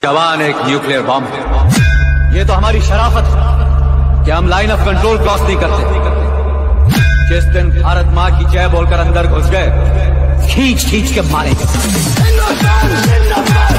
जवान एक nuclear bomb है। ये तो हमारी शराफत है कि हम लाइन ऑफ कंट्रोल क्रॉस नहीं करते। जिस दिन भारत माँ की जय बोलकर अंदर घुस गए, खींच खींच के मारेंगे।